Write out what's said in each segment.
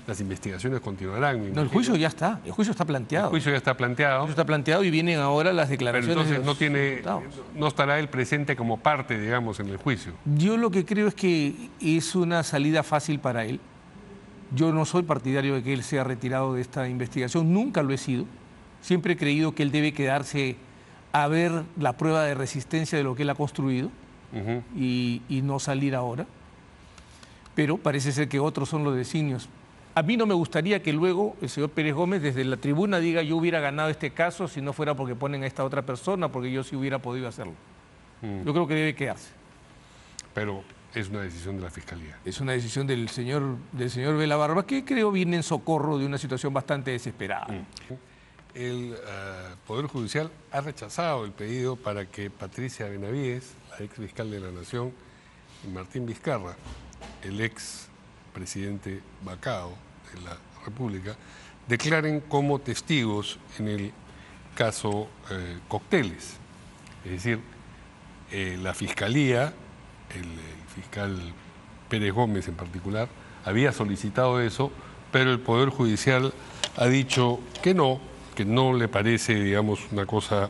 las investigaciones continuarán. No, el juicio ya está, el juicio está planteado. El juicio ya está planteado. El juicio está planteado y vienen ahora las declaraciones. Pero entonces no estará él presente como parte, digamos, en el juicio. Yo lo que creo es que es una salida fácil para él. Yo no soy partidario de que él sea retirado de esta investigación, nunca lo he sido. Siempre he creído que él debe quedarse a ver la prueba de resistencia de lo que él ha construido y no salir ahora. Pero parece ser que otros son los designios. A mí no me gustaría que luego el señor Pérez Gómez desde la tribuna diga yo hubiera ganado este caso si no fuera porque ponen a esta otra persona, porque yo sí hubiera podido hacerlo. Yo creo que debe quedarse. Pero es una decisión de la Fiscalía. Es una decisión del señor Vela Barba que creo viene en socorro de una situación bastante desesperada. El Poder Judicial ha rechazado el pedido para que Patricia Benavides, la ex fiscal de la Nación, y Martín Vizcarra, el ex presidente vacado de la República, declaren como testigos en el caso Cócteles. Es decir, la Fiscalía, el fiscal Pérez Gómez en particular, había solicitado eso, pero el Poder Judicial ha dicho que no le parece, digamos, una cosa...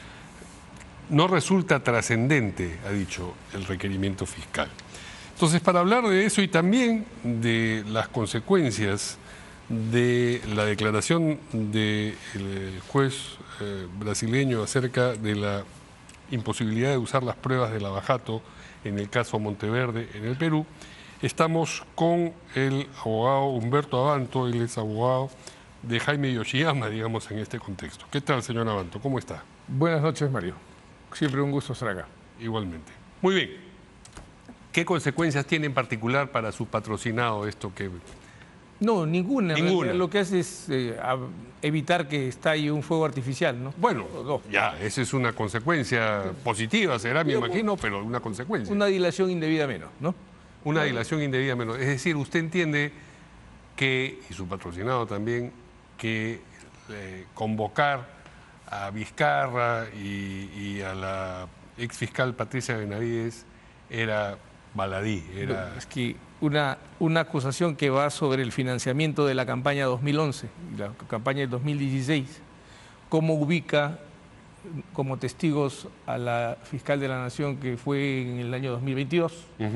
No resulta trascendente, ha dicho el requerimiento fiscal. Entonces, para hablar de eso y también de las consecuencias de la declaración del juez brasileño acerca de la imposibilidad de usar las pruebas de lavajato en el caso Monteverde en el Perú, estamos con el abogado Humberto Abanto, él es abogado de Jaime Yoshiyama, digamos, en este contexto. ¿Qué tal, señor Abanto? ¿Cómo está? Buenas noches, Mario. Siempre un gusto estar acá. Igualmente. Muy bien. ¿Qué consecuencias tiene en particular para su patrocinado esto que...? No, ninguna. Lo que hace es evitar que estalle un fuego artificial, ¿no? Bueno, ya, esa es una consecuencia positiva, será, me imagino, pero una consecuencia. Una dilación indebida menos, ¿no? Una dilación indebida menos. Es decir, usted entiende que, y su patrocinado también, que convocar a Vizcarra y a la ex fiscal Patricia Benavides era baladí. Es que una acusación que va sobre el financiamiento de la campaña 2011 y la campaña de 2016, cómo ubica como testigos a la fiscal de la Nación que fue en el año 2022,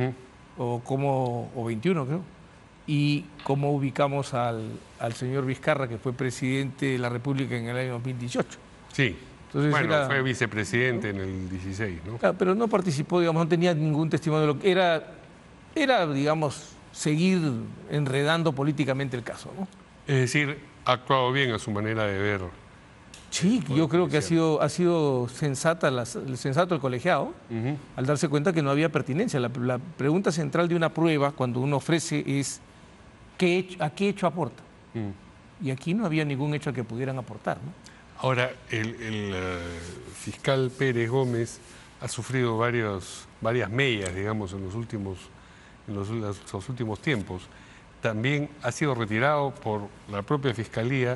o 21 creo, y cómo ubicamos al señor Vizcarra, que fue presidente de la República en el año 2018. Sí. Entonces fue vicepresidente en el 16, ¿no? Claro, pero no participó, digamos, no tenía ningún testimonio de lo que era, digamos, seguir enredando políticamente el caso, ¿no? Es decir, ha actuado bien a su manera de ver. Sí, yo creo que ha sido sensato el colegiado al darse cuenta que no había pertinencia. La pregunta central de una prueba, cuando uno ofrece, es ¿a qué hecho aporta? Y aquí no había ningún hecho al que pudieran aportar, ¿no? Ahora, el fiscal Pérez Gómez ha sufrido varias mellas, digamos, en los últimos tiempos. También ha sido retirado por la propia Fiscalía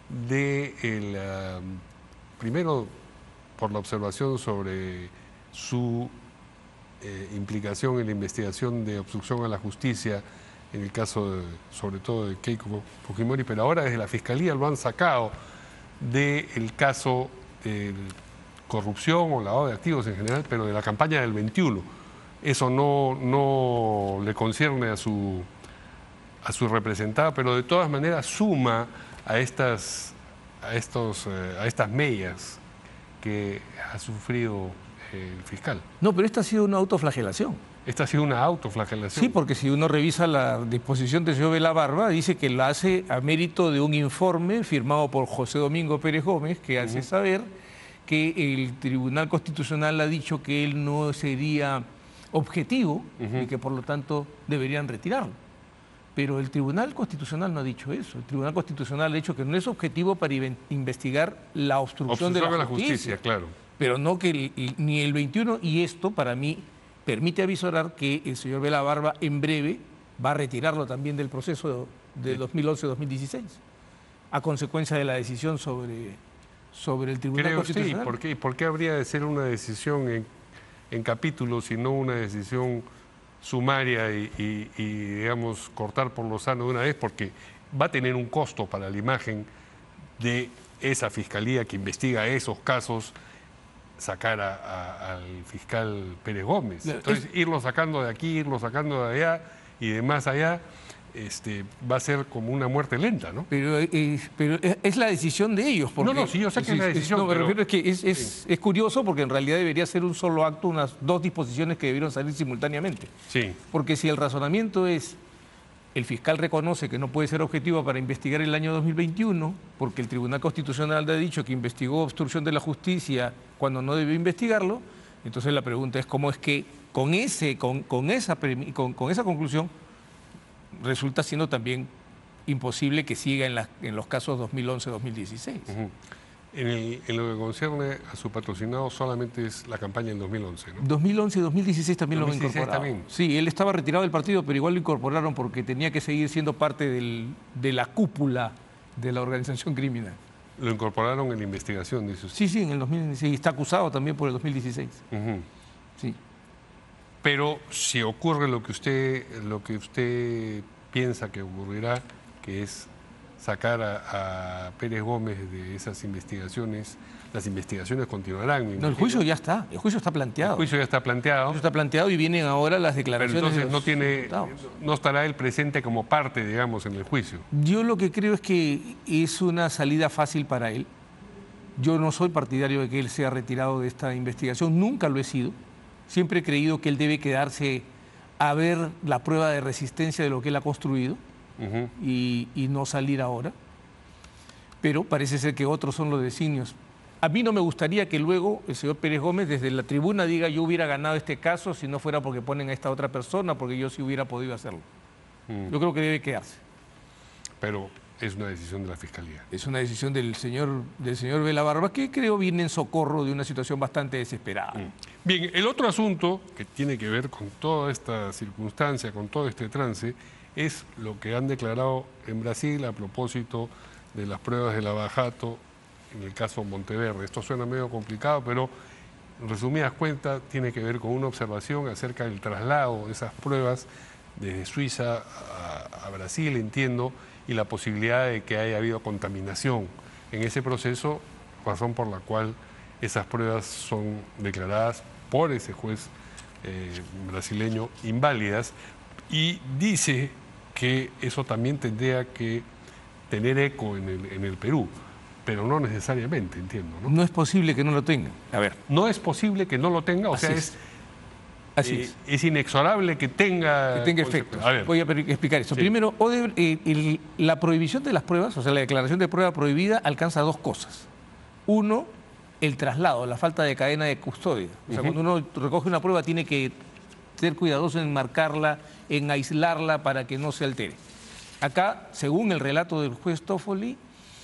primero por la observación sobre su implicación en la investigación de obstrucción a la justicia en el caso, sobre todo, de Keiko Fujimori, pero ahora desde la Fiscalía lo han sacado del caso de corrupción o lavado de activos en general, pero de la campaña del 21. Eso no le concierne a su representada, pero de todas maneras suma a estas mellas que ha sufrido el fiscal. No, pero esta ha sido una autoflagelación. Esta ha sido una autoflagelación. Sí, porque si uno revisa la disposición del señor Vela Barba, dice que la hace a mérito de un informe firmado por José Domingo Pérez Gómez, que hace saber que el Tribunal Constitucional ha dicho que él no sería objetivo y que por lo tanto deberían retirarlo. Pero el Tribunal Constitucional no ha dicho eso. El Tribunal Constitucional ha dicho que no es objetivo para investigar la obstrucción de la justicia. Claro. Pero no que ni el 21, y esto para mí permite avisorar que el señor Vela Barba en breve va a retirarlo también del proceso de 2011-2016, a consecuencia de la decisión sobre el Tribunal Constitucional. Sí, ¿por qué habría de ser una decisión en capítulos y no una decisión sumaria y digamos, cortar por lo sano de una vez? Porque va a tener un costo para la imagen de esa fiscalía que investiga esos casos, sacar al fiscal Pérez Gómez. Entonces, irlo sacando de aquí, irlo sacando de allá y de más allá, va a ser como una muerte lenta, ¿no? Pero es la decisión de ellos. Porque, no, sí, yo sé que es la decisión. No, me refiero es que es curioso porque en realidad debería ser un solo acto, unas dos disposiciones que debieron salir simultáneamente. Sí. Porque si el razonamiento es, el fiscal reconoce que no puede ser objetivo para investigar el año 2021, porque el Tribunal Constitucional ha dicho que investigó obstrucción de la justicia cuando no debió investigarlo, entonces la pregunta es cómo es que con esa conclusión resulta siendo también imposible que siga en los casos 2011-2016. En lo que concierne a su patrocinado, solamente es la campaña en 2011, ¿no? 2011 y 2016 también 2016 lo incorporaron. también. Sí, él estaba retirado del partido, pero igual lo incorporaron porque tenía que seguir siendo parte de la cúpula de la organización criminal. Lo incorporaron en la investigación, dice usted. Sí, en el 2016. Está acusado también por el 2016. Sí. Pero si ocurre lo que usted piensa que ocurrirá, que es sacar a Pérez Gómez de esas investigaciones, las investigaciones continuarán. No, el juicio ya está, el juicio está planteado. El juicio ya está planteado. El juicio está planteado y vienen ahora las declaraciones. Pero entonces no estará él presente como parte, digamos, en el juicio. Yo lo que creo es que es una salida fácil para él. Yo no soy partidario de que él sea retirado de esta investigación, nunca lo he sido. Siempre he creído que él debe quedarse a ver la prueba de resistencia de lo que él ha construido y no salir ahora. Pero parece ser que otros son los designios. A mí no me gustaría que luego el señor Pérez Gómez desde la tribuna diga yo hubiera ganado este caso si no fuera porque ponen a esta otra persona, porque yo sí hubiera podido hacerlo. Yo creo que debe quedarse. Pero es una decisión de la Fiscalía. Es una decisión del señor Vela Barba, que creo viene en socorro de una situación bastante desesperada. Bien, el otro asunto que tiene que ver con toda esta circunstancia, con todo este trance, es lo que han declarado en Brasil a propósito de las pruebas de Lava Jato en el caso Monteverde. Esto suena medio complicado, pero en resumidas cuentas tiene que ver con una observación acerca del traslado de esas pruebas desde Suiza a Brasil, entiendo, y la posibilidad de que haya habido contaminación en ese proceso, razón por la cual esas pruebas son declaradas por ese juez brasileño inválidas, y dice que eso también tendría que tener eco en el Perú, pero no necesariamente, entiendo, ¿no? No es posible que no lo tenga. A ver. No es posible que no lo tenga, o sea, es inexorable que tenga efectos. Voy a explicar eso. Sí. Primero, la prohibición de las pruebas, o sea, la declaración de prueba prohibida, alcanza dos cosas. Uno, el traslado, la falta de cadena de custodia. O sea, cuando uno recoge una prueba tiene que ser cuidadoso en marcarla, en aislarla para que no se altere. Acá, según el relato del juez Toffoli,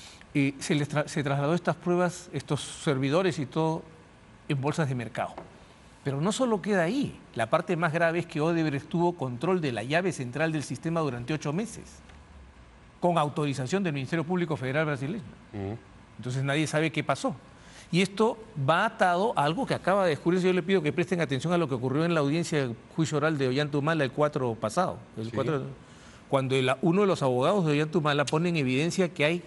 se trasladó estas pruebas, estos servidores y todo, en bolsas de mercado. Pero no solo queda ahí. La parte más grave es que Odebrecht tuvo control de la llave central del sistema durante 8 meses, con autorización del Ministerio Público Federal brasileño. Entonces nadie sabe qué pasó. Y esto va atado a algo que acaba de descubrirse. Yo le pido que presten atención a lo que ocurrió en la audiencia del juicio oral de Ollantumala el 4 pasado. Cuando uno de los abogados de Ollantumala pone en evidencia que hay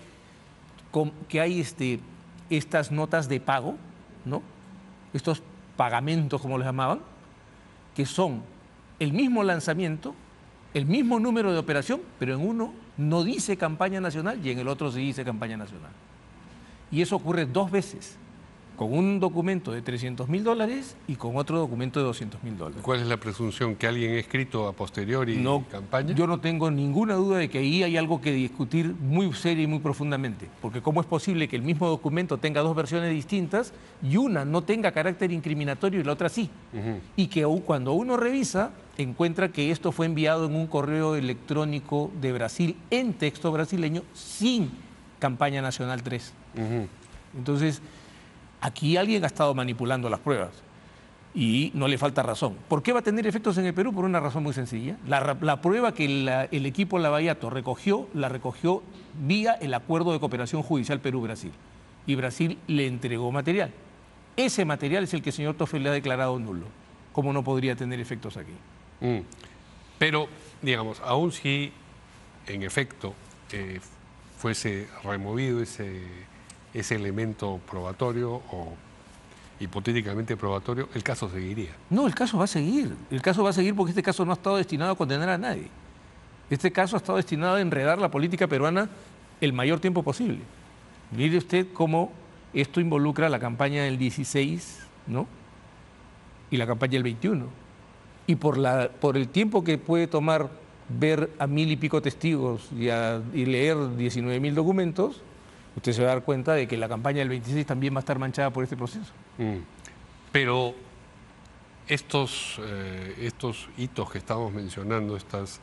estas notas de pago, ¿no? Estos pagamentos, como les llamaban, que son el mismo lanzamiento, el mismo número de operación, pero en uno no dice campaña nacional y en el otro sí dice campaña nacional. Y eso ocurre 2 veces, con un documento de $300.000 y con otro documento de $200.000. ¿Cuál es la presunción? ¿Que alguien ha escrito a posteriori campaña? Yo no tengo ninguna duda de que ahí hay algo que discutir muy serio y muy profundamente, porque ¿cómo es posible que el mismo documento tenga 2 versiones distintas y una no tenga carácter incriminatorio y la otra sí? Y que cuando uno revisa, encuentra que esto fue enviado en un correo electrónico de Brasil en texto brasileño sin campaña nacional 3. Entonces, aquí alguien ha estado manipulando las pruebas y no le falta razón. ¿Por qué va a tener efectos en el Perú? Por una razón muy sencilla. La prueba que el equipo Lavallato la recogió vía el Acuerdo de Cooperación Judicial Perú-Brasil. Y Brasil le entregó material. Ese material es el que el señor Toffoli ha declarado nulo. ¿Cómo no podría tener efectos aquí? Pero, digamos, aún si en efecto fuese removido ese elemento probatorio o hipotéticamente probatorio, el caso seguiría. No, el caso va a seguir. El caso va a seguir porque este caso no ha estado destinado a condenar a nadie. Este caso ha estado destinado a enredar la política peruana el mayor tiempo posible. Mire usted cómo esto involucra la campaña del 16, ¿no? Y la campaña del 21. Y por el tiempo que puede tomar ver a 1000 y pico testigos y leer 19.000 documentos, usted se va a dar cuenta de que la campaña del 26 también va a estar manchada por este proceso. Pero estos hitos que estamos mencionando, estos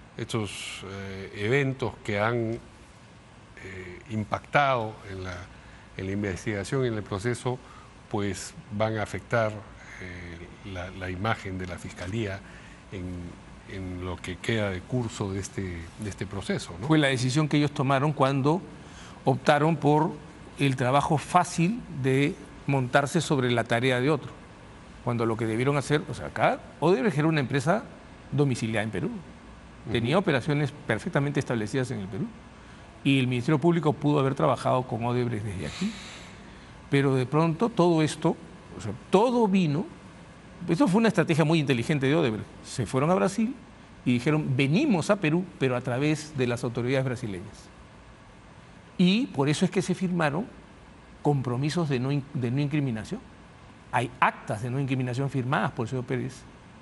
eventos que han impactado en la investigación y en el proceso, pues van a afectar la imagen de la Fiscalía en lo que queda de curso de este proceso, ¿no? Fue la decisión que ellos tomaron cuando optaron por el trabajo fácil de montarse sobre la tarea de otro, cuando lo que debieron hacer, o sea, acá Odebrecht era una empresa domiciliada en Perú, tenía operaciones perfectamente establecidas en el Perú, y el Ministerio Público pudo haber trabajado con Odebrecht desde aquí, pero de pronto todo esto, o sea, todo vino, esto fue una estrategia muy inteligente de Odebrecht, se fueron a Brasil y dijeron, venimos a Perú, pero a través de las autoridades brasileñas. Y por eso es que se firmaron compromisos de no incriminación. Hay actas de no incriminación firmadas por el señor Pérez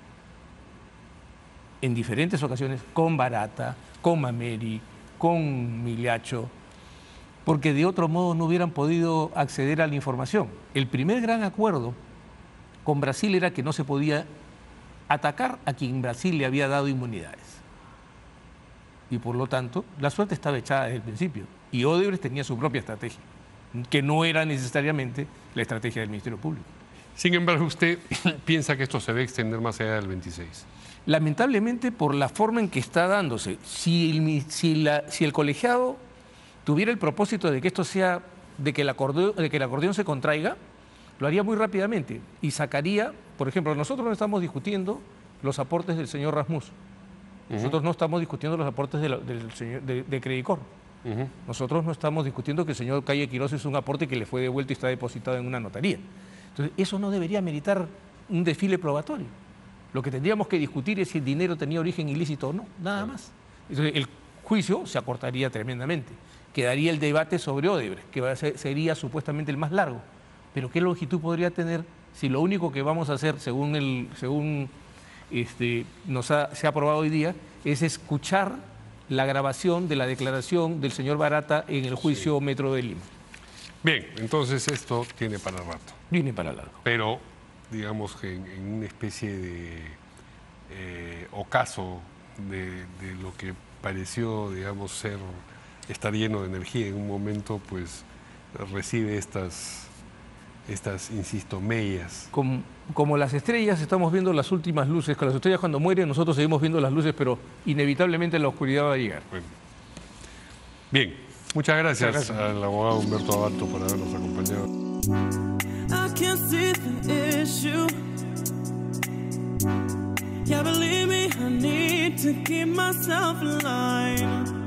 en diferentes ocasiones con Barata, con Mameri, con Miliacho, porque de otro modo no hubieran podido acceder a la información. El primer gran acuerdo con Brasil era que no se podía atacar a quien Brasil le había dado inmunidades. Y por lo tanto, la suerte estaba echada desde el principio. Y Odebrecht tenía su propia estrategia, que no era necesariamente la estrategia del Ministerio Público. Sin embargo, ¿usted piensa que esto se va a extender más allá del 26? Lamentablemente, por la forma en que está dándose, si el colegiado tuviera el propósito de que esto sea, de que el acordeón se contraiga, lo haría muy rápidamente y sacaría, por ejemplo, nosotros no estamos discutiendo los aportes del señor Rasmus, nosotros no estamos discutiendo los aportes del señor de Credicor. Nosotros no estamos discutiendo que el señor Calle Quirós es un aporte que le fue devuelto y está depositado en una notaría. Entonces, eso no debería meritar un desfile probatorio. Lo que tendríamos que discutir es si el dinero tenía origen ilícito o no, nada más. Entonces, el juicio se acortaría tremendamente. Quedaría el debate sobre Odebrecht, que sería supuestamente el más largo. Pero ¿qué longitud podría tener si lo único que vamos a hacer, según se ha aprobado hoy día, es escuchar la grabación de la declaración del señor Barata en el juicio Metro de Lima? Bien, entonces esto tiene para rato. Viene para largo. Pero, digamos que en una especie de ocaso de lo que pareció, digamos, estar lleno de energía en un momento, pues recibe estas, insisto, mellas. Como las estrellas, estamos viendo las últimas luces. Con las estrellas cuando mueren, nosotros seguimos viendo las luces, pero inevitablemente la oscuridad va a llegar. Bueno. Bien, muchas gracias al abogado Humberto Abalto por habernos acompañado. I can't see the issue. Yeah, believe me, I need to keep myself in line.